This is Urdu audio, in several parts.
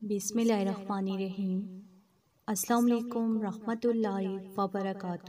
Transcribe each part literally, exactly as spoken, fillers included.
بسم اللہ الرحمن الرحیم۔ السلام علیکم رحمۃ اللہ وبرکاتہ۔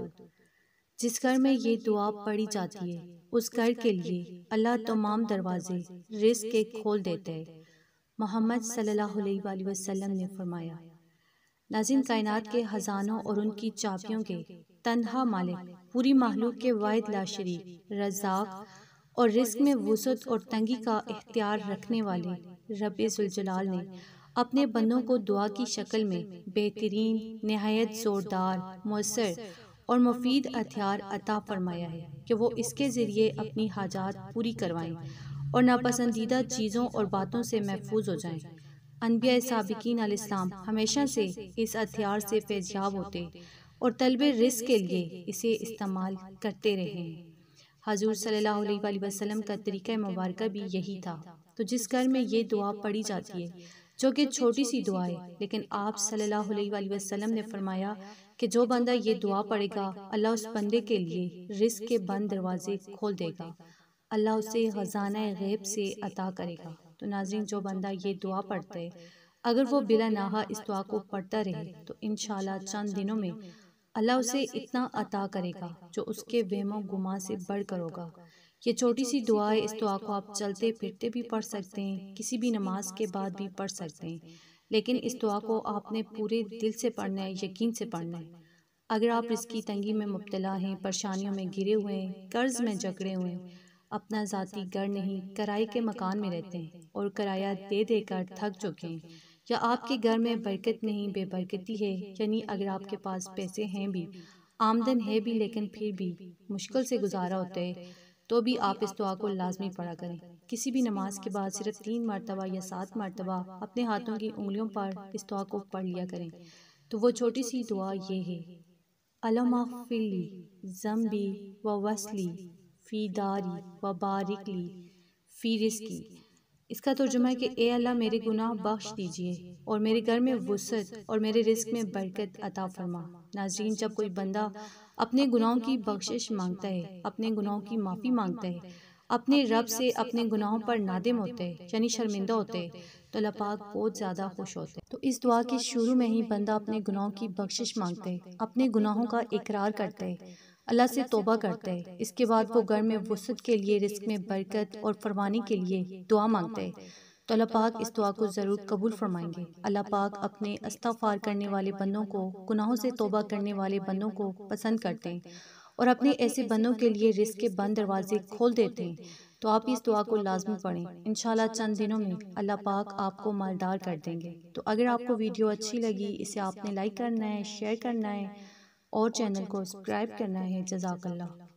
جس گھر میں یہ دعا پڑھی جاتی ہے اس گھر کے لیے اللہ تمام دروازے رزق کے کھول دیتے ہیں۔ محمد صلی اللہ علیہ وآلہ وسلم نے فرمایا، ناظرین، کائنات کے خزانوں اور ان کی چابیوں کے تنہا مالک، پوری مخلوق کے واحد لا شریک، رزاق اور رزق میں وسعت اور تنگی کا اختیار رکھنے والے رب ذوالجلال نے اپنے بندوں کو دعا کی شکل میں بہترین، نہایت زوردار، مؤثر اور مفید ہتھیار عطا فرمایا ہے کہ وہ اس کے ذریعے اپنی حاجات پوری کروائیں اور ناپسندیدہ چیزوں اور باتوں سے محفوظ ہو جائیں۔ انبیاء سابقین علیہ السلام ہمیشہ سے اس ہتھیار سے فیضیاب ہوتے اور طلب رزق کے لیے اسے استعمال کرتے رہے ہیں۔ حضور صلی اللہ علیہ وآلہ وسلم کا طریقہ مبارکہ بھی یہی تھا۔ تو جس گھر میں یہ دعا پڑھی جاتی ہے، جو کہ چھوٹی سی دعا ہے، لیکن آپ صلی اللہ علیہ وآلہ وسلم نے فرمایا کہ جو بندہ یہ دعا پڑھے گا، اللہ اس بندے کے لیے رزق کے بند دروازے کھول دے گا، اللہ اسے خزانہ غیب سے عطا کرے گا۔ تو ناظرین، جو بندہ یہ دعا پڑھتا ہے، اگر وہ بلا ناغہ اس دعا کو پڑھتا رہے تو انشاءاللہ چند دنوں میں اللہ اسے اتنا عطا کرے گا جو اس کے وہم و گمان سے بڑھ کر ہوگا۔ یہ چھوٹی سی دعا ہے، اس دعا کو آپ چلتے پھرتے بھی پڑھ سکتے ہیں، کسی بھی نماز کے بعد بھی پڑھ سکتے ہیں، لیکن اس دعا کو آپ نے پورے دل سے پڑھنا ہے، یقین سے پڑھنا ہے۔ اگر آپ رزق کی تنگی میں مبتلا ہیں، پریشانیوں میں گرے ہوئے ہیں، قرض میں جکڑے ہوئے ہیں، اپنا ذاتی گھر نہیں، کرائے کے مکان میں رہتے ہیں اور کرایہ دے دے کر تھک چکے ہیں، یا آپ کے گھر میں برکت نہیں، بے برکتی ہے، یعنی اگر آپ کے پاس پیسے ہیں بھی، آمدن ہے بھی، لیکن پھر بھی مشکل سے گزارا ہوتا ہے، تو بھی آپ اس دعا کو لازمی پڑھا کریں۔ کسی بھی نماز کے بعد صرف تین مرتبہ یا سات مرتبہ اپنے ہاتھوں کی انگلیوں پر اس دعا کو پڑھ لیا کریں۔ تو وہ چھوٹی سی دعا یہ ہے، اللہم اغفر لی ذنبی و وصلی فی داری و بارک لی فی رزقی۔ اس کا ترجمہ ہے کہ اے اللہ، میرے گناہ بخش دیجئے اور میرے گھر میں وسعت اور میرے رزق میں برکت عطا فرما۔ ناظرین، جب کوئی بندہ اپنے گناہوں کی بخشش مانگتا ہے، اپنے گناہوں کی معافی مانگتا ہے، اپنے رب سے اپنے گناہوں پر نادم ہوتا ہے، یعنی شرمندہ ہوتا ہے، تو اللہ پاک بہت زیادہ خوش ہوتے ہیں۔ تو اس دعا کے شروع میں ہی بندہ اپنے گناہوں کی بخشش مانگتا ہے، اپنے گناہوں کا اقرار کرتا ہے، اللہ سے توبہ کرتا ہے۔ اس کے بعد وہ گھر میں وسعت کے لیے، رزق میں برکت اور فراوانی کے لیے دعا مانگتا ہے، تو اللہ پاک اس دعا کو ضرور قبول فرمائیں گے۔ اللہ پاک اپنے استغفار کرنے والے بندوں کو، گناہوں سے توبہ کرنے والے بندوں کو پسند کرتے ہیں اور اپنے ایسے بندوں کے لیے رزق کے بند دروازے کھول دیتے ہیں۔ تو آپ اس دعا کو لازمی پڑھیں، انشاءاللہ چند دنوں میں اللہ پاک آپ کو مالدار کر دیں گے۔ تو اگر آپ کو ویڈیو اچھی لگی، اسے آپ نے لائک کرنا ہے، شیئر کرنا ہے اور چینل کو سبسکرائب کرنا ہے۔ جزاک اللہ۔